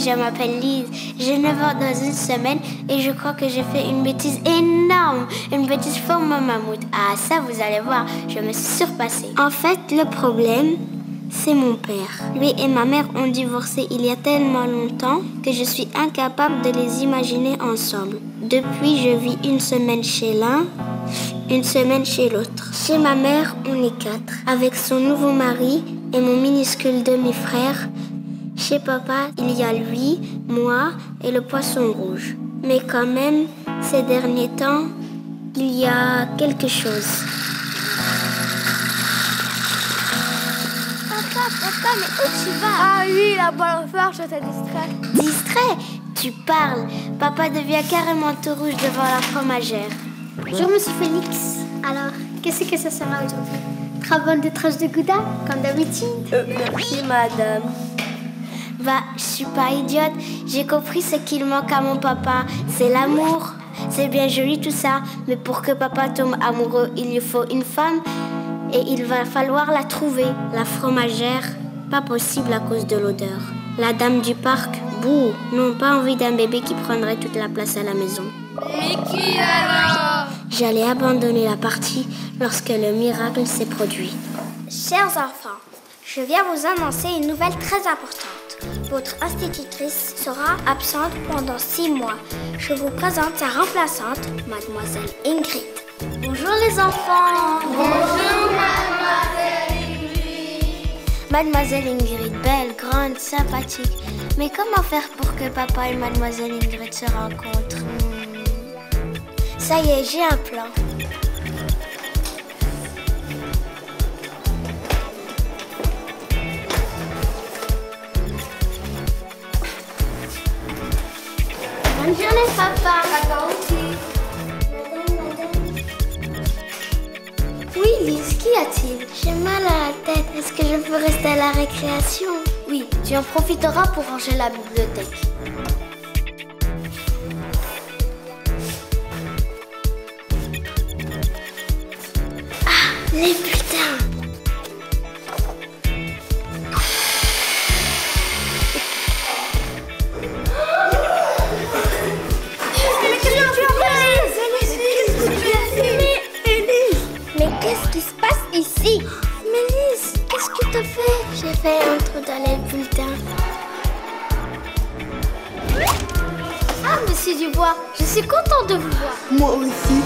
je m'appelle Lise. J'ai 9 ans dans une semaine et je crois que j'ai fait une bêtise énorme. Une bêtise forme mammouth. Ah, ça, vous allez voir, je me suis surpassée. En fait, le problème, c'est mon père. Lui et ma mère ont divorcé il y a tellement longtemps que je suis incapable de les imaginer ensemble. Depuis, je vis une semaine chez l'un, une semaine chez l'autre. Chez ma mère, on est 4, avec son nouveau mari et mon minuscule demi-frère. Chez papa, il y a lui, moi et le poisson rouge. Mais quand même, ces derniers temps, il y a quelque chose. Papa, mais où tu vas? Ah oui, la bonne affaire, je t'ai distrait. Distrait? Tu parles. Papa devient carrément tout rouge devant la fromagère. Bonjour, monsieur Félix. Alors, qu'est-ce que ça sera aujourd'hui? Travail de tranches de gouda, comme d'habitude. Merci, madame. Bah, je suis pas idiote. J'ai compris ce qu'il manque à mon papa. C'est l'amour. C'est bien joli tout ça. Mais pour que papa tombe amoureux, il lui faut une femme. Et il va falloir la trouver. La fromagère, pas possible à cause de l'odeur. La dame du parc, bouh, non, pas envie d'un bébé qui prendrait toute la place à la maison. Mais qui alors? J'allais abandonner la partie lorsque le miracle s'est produit. Chers enfants, je viens vous annoncer une nouvelle très importante. Votre institutrice sera absente pendant 6 mois. Je vous présente sa remplaçante, mademoiselle Ingrid. Bonjour les enfants. Bonjour, mademoiselle Ingrid. Mademoiselle Ingrid, belle, grande, sympathique. Mais comment faire pour que papa et mademoiselle Ingrid se rencontrent? Ça y est, j'ai un plan. Bonne journée, papa. Papa aussi. Oui, Lise, qu'y a-t-il? J'ai mal à la tête. Est-ce que je peux rester à la récréation? Oui, tu en profiteras pour ranger la bibliothèque. Les bulletins. Mais qu'est-ce qui se passe ici? Mélisse, qu'est-ce que t'as fait? J'ai fait un trou dans les bulletins. Ah, monsieur Dubois, je suis contente de vous voir. Moi aussi.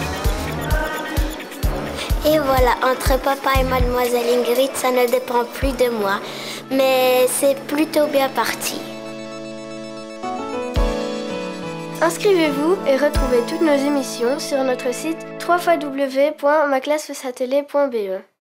Et voilà, entre papa et mademoiselle Ingrid, ça ne dépend plus de moi. Mais c'est plutôt bien parti. Inscrivez-vous et retrouvez toutes nos émissions sur notre site www.maclassefasatellé.be.